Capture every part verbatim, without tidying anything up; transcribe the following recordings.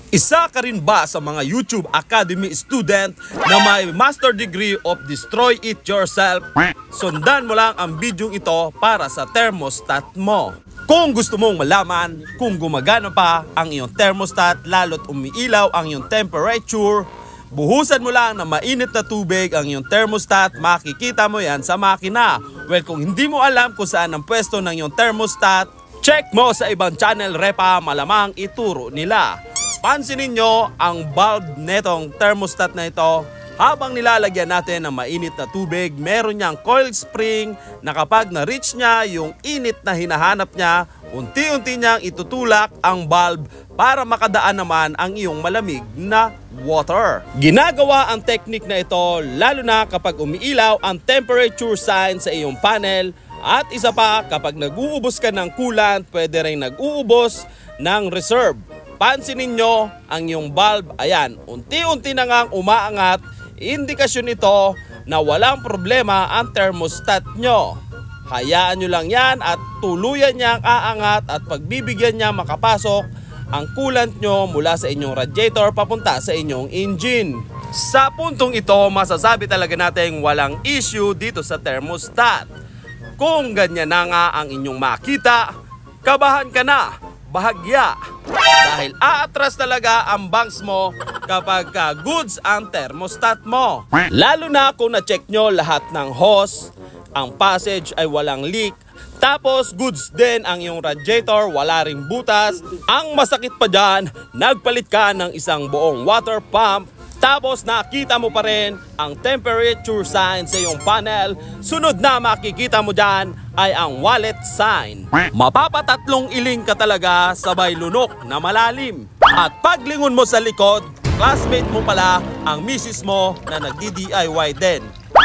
Isa ka rin ba sa mga YouTube Academy student na may master degree of Destroy It Yourself? Sundan mo lang ang bidyong ito para sa thermostat mo. Kung gusto mong malaman kung gumagana pa ang iyong thermostat lalo't umiilaw ang iyong temperature, buhusan mo lang ng mainit na tubig ang iyong thermostat, makikita mo yan sa makina. Well, kung hindi mo alam kung saan ang pwesto ng iyong thermostat, check mo sa ibang channel repa, malamang ituro nila. Pansinin nyo ang bulb netong thermostat na ito. Habang nilalagyan natin ng mainit na tubig, meron niyang coil spring na kapag na-reach niya yung init na hinahanap niya, unti-unti niyang itutulak ang bulb para makadaan naman ang iyong malamig na water. Ginagawa ang technique na ito lalo na kapag umiilaw ang temperature sign sa iyong panel, at isa pa kapag nag-uubos ka ng coolant, pwede rin nag-uubos ng reserve. Pansinin nyo ang iyong bulb, ayan, unti-unti na ngang umaangat, indikasyon ito na walang problema ang thermostat nyo. Hayaan nyo lang yan at tuluyan niyang aangat at pagbibigyan niya makapasok ang coolant nyo mula sa inyong radiator papunta sa inyong engine. Sa puntong ito, masasabi talaga natin walang issue dito sa thermostat. Kung ganyan na nga ang inyong makita, kabahan ka na. Bahagya, dahil aatras talaga ang bangs mo kapag ka goods ang thermostat mo. Lalo na kung na-check nyo lahat ng hose, ang passage ay walang leak, tapos goods din ang iyong radiator, wala ring butas. Ang masakit pa dyan, nagpalit ka ng isang buong water pump, tapos nakita mo pa rin ang temperature sign sa iyong panel. Sunod na makikita mo dyan ay ang wallet sign. Mapapatatlong iling ka talaga sabay lunok na malalim. At paglingon mo sa likod, classmate mo pala ang misis mo na nagdi-D I Y din.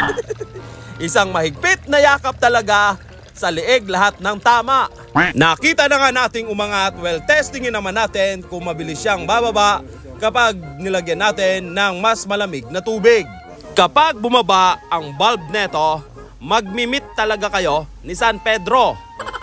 Isang mahigpit na yakap talaga, sa leeg lahat ng tama. Nakita na nga nating umangat, well, testingin naman natin kung mabilis siyang bababa kapag nilagyan natin ng mas malamig na tubig. Kapag bumaba ang bulb neto, magmimit talaga kayo ni San Pedro.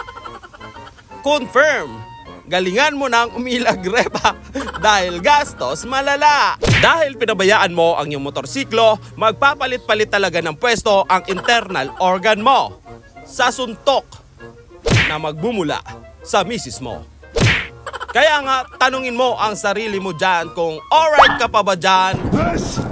Confirm, galingan mo nang umilag repa dahil gastos malala. Dahil pinabayaan mo ang iyong motorsiklo, magpapalit-palit talaga ng pwesto ang internal organ mo sa suntok na magbumula sa misis mo. Kaya nga, tanungin mo ang sarili mo dyan kung alright ka pa ba dyan